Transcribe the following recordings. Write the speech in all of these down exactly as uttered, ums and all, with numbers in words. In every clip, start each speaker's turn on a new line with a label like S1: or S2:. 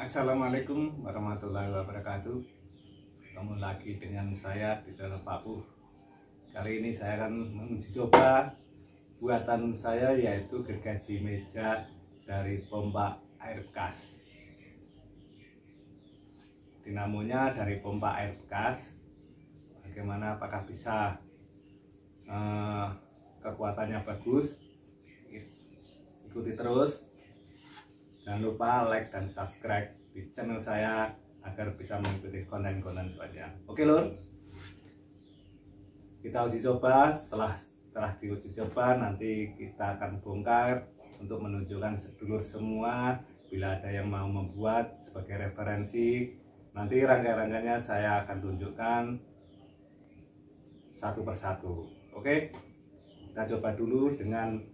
S1: Assalamualaikum warahmatullahi wabarakatuh. Ketemu lagi dengan saya di channel Pak Puh. Kali ini saya akan menguji coba buatan saya, yaitu gergaji meja dari pompa air bekas. Dinamonya dari pompa air bekas. Bagaimana, apakah bisa eh, kekuatannya bagus? Ikuti terus. Jangan lupa like dan subscribe di channel saya agar bisa mengikuti konten-konten selanjutnya. Oke lur, kita uji coba. Setelah setelah diuji coba, nanti kita akan bongkar untuk menunjukkan sedulur semua. Bila ada yang mau membuat sebagai referensi, nanti rangkai-rangkainya saya akan tunjukkan satu persatu. Oke, kita coba dulu dengan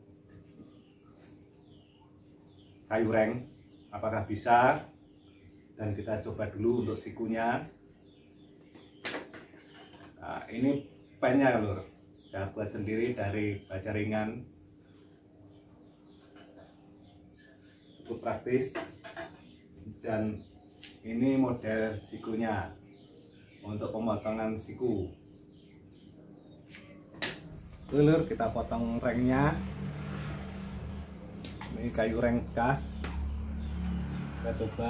S1: kayu reng, apakah bisa, dan kita coba dulu untuk sikunya. Nah, ini pennya lur, saya buat sendiri dari baja ringan, cukup praktis. Dan ini model sikunya untuk pemotongan siku. Lur, kita potong rengnya. Ini kayu reng bekas, kita coba.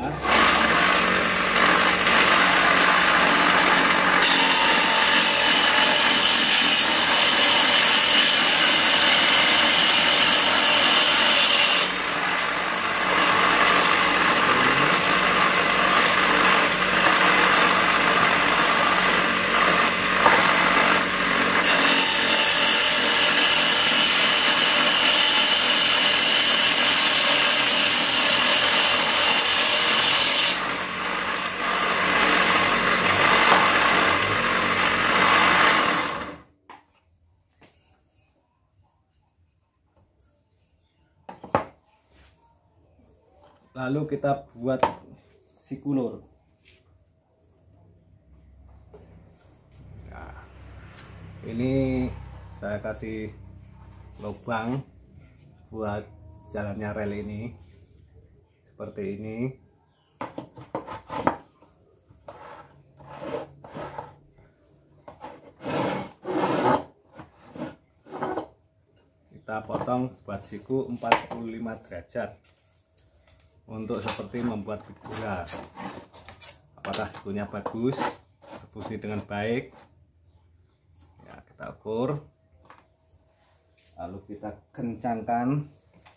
S1: Lalu kita buat siku lur. Nah, ini saya kasih lubang buat jalannya rel ini, seperti ini. Kita potong buat siku empat puluh lima derajat untuk seperti membuat figura. Apakah sikunya bagus, berfungsi dengan baik, ya kita ukur, lalu kita kencangkan.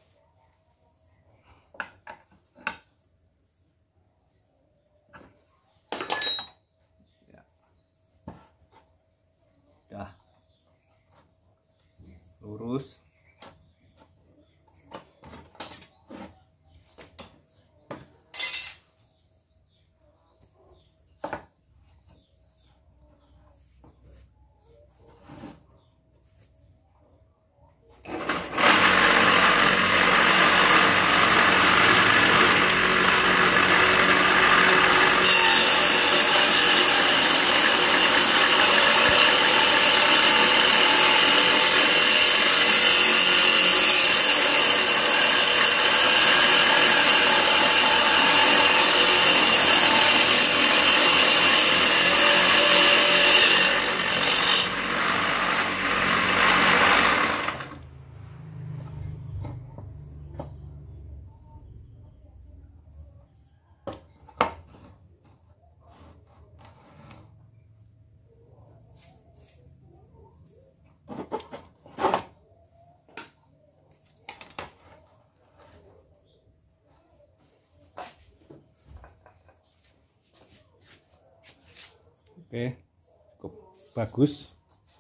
S1: Ya, udah lurus. Oke, cukup bagus.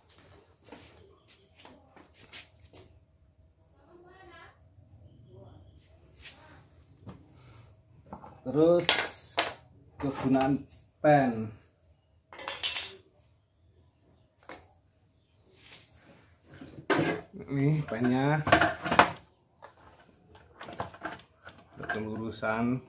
S1: Terus kegunaan pen. Ini pennya kelurusan.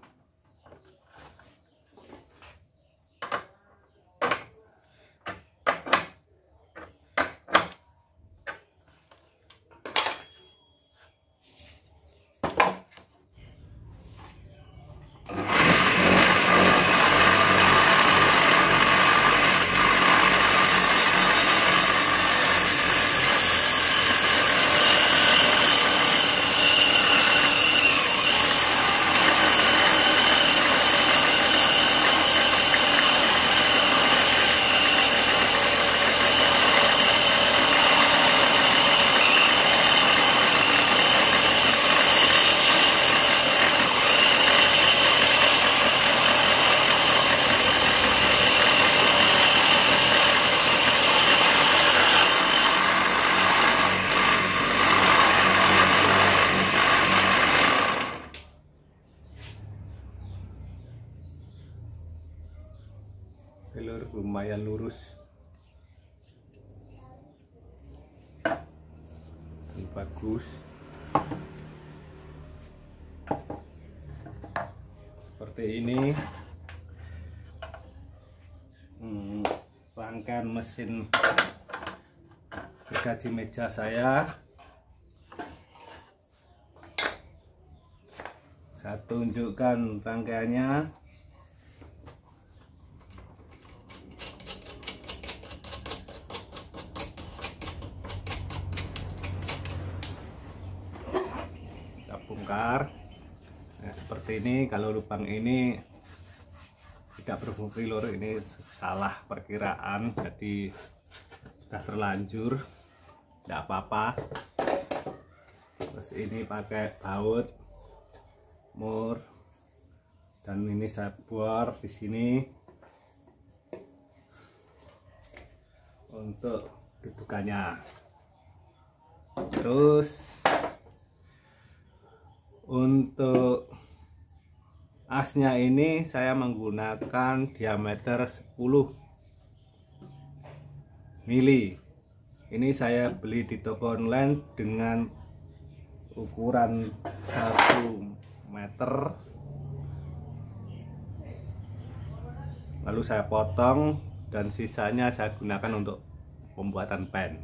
S1: Lur, lumayan lurus dan bagus. Seperti ini hmm, rangkaian mesin gergaji meja saya. Saya tunjukkan rangkaiannya. Bongkar. Nah, seperti ini. Kalau lubang ini tidak berfungsi lur, ini salah perkiraan, jadi sudah terlanjur, tidak apa-apa. Terus ini pakai baut mur, dan ini saya bor di sini untuk dudukannya. Terus untuk asnya ini saya menggunakan diameter sepuluh mili. Ini saya beli di toko online dengan ukuran satu meter. Lalu saya potong dan sisanya saya gunakan untuk pembuatan pen.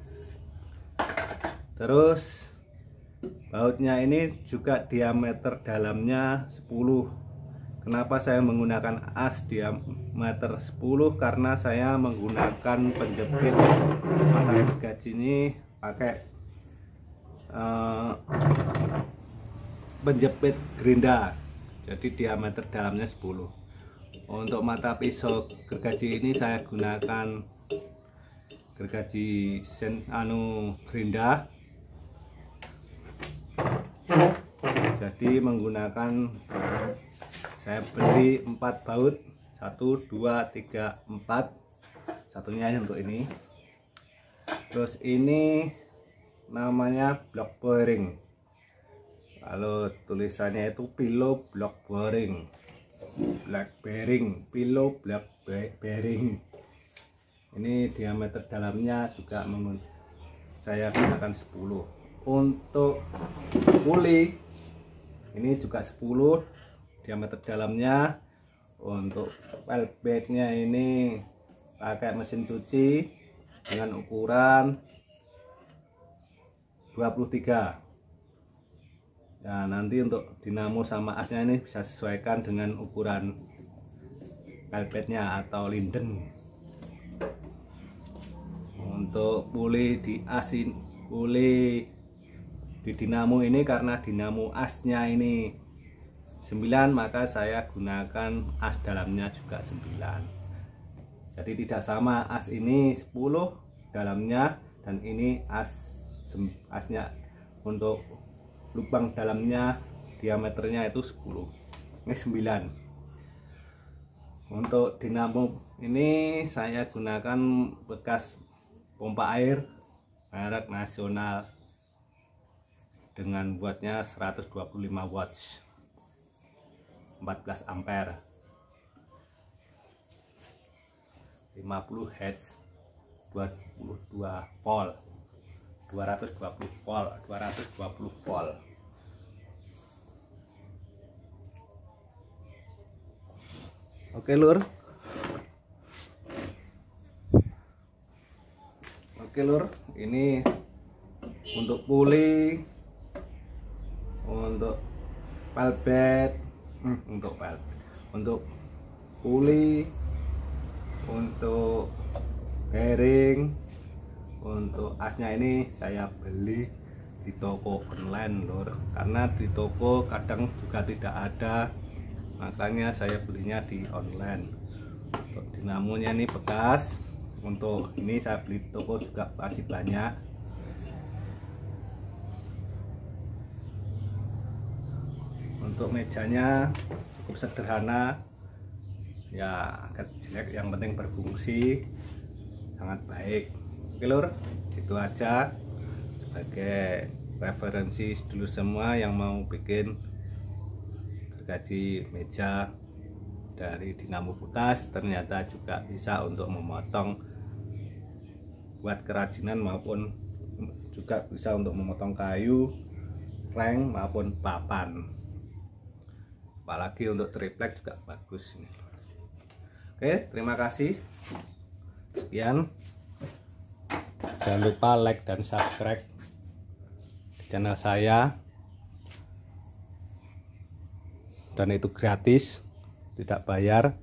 S1: Terus bautnya ini juga diameter dalamnya sepuluh. Kenapa saya menggunakan as diameter sepuluh? Karena saya menggunakan penjepit mata gergaji ini pakai uh, penjepit gerinda, jadi diameter dalamnya sepuluh. Untuk mata pisau gergaji ini saya gunakan gergaji sen anu gerinda, jadi menggunakan, saya beli empat baut, satu dua tiga empat, satunya untuk ini. Terus ini namanya block bearing, kalau tulisannya itu pillow block bearing, black bearing, pillow block bearing. Ini diameter dalamnya juga saya gunakan sepuluh. Untuk puli ini juga sepuluh diameter dalamnya. Untuk velvetnya ini pakai mesin cuci dengan ukuran dua puluh tiga. Nah, nanti untuk dinamo sama asnya ini bisa sesuaikan dengan ukuran velvetnya atau linden. Untuk puli di asin, puli di dinamo ini, karena dinamo asnya ini sembilan, maka saya gunakan as dalamnya juga sembilan. Jadi tidak sama, as ini sepuluh dalamnya dan ini as asnya untuk lubang dalamnya diameternya itu sepuluh. Ini sembilan. Untuk dinamo ini saya gunakan bekas pompa air merek nasional dengan wattnya seratus dua puluh lima watts, empat belas ampere, lima puluh hertz, dua puluh dua volt, dua ratus dua puluh volt, dua ratus dua puluh volt. Oke lur, oke lur, ini untuk puli, untuk velvet, hmm, untuk velvet, untuk puli, untuk bearing, untuk asnya ini saya beli di toko online lur, karena di toko kadang juga tidak ada, makanya saya belinya di online. Untuk dinamonya ini bekas, untuk ini saya beli di toko juga masih banyak. Untuk mejanya cukup sederhana, ya agak jelek, yang penting berfungsi sangat baik. Oke lur, itu aja sebagai referensi dulu semua yang mau bikin gergaji meja dari dinamo bekas, ternyata juga bisa untuk memotong buat kerajinan maupun juga bisa untuk memotong kayu, reng maupun papan. Apalagi untuk triplek juga bagus ini. Oke, terima kasih. Sekian. Jangan lupa like dan subscribe di channel saya. Dan itu gratis, tidak bayar.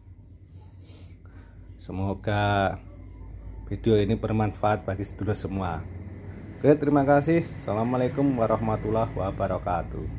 S1: Semoga video ini bermanfaat bagi sedulur semua. Oke, terima kasih. Assalamualaikum warahmatullahi wabarakatuh.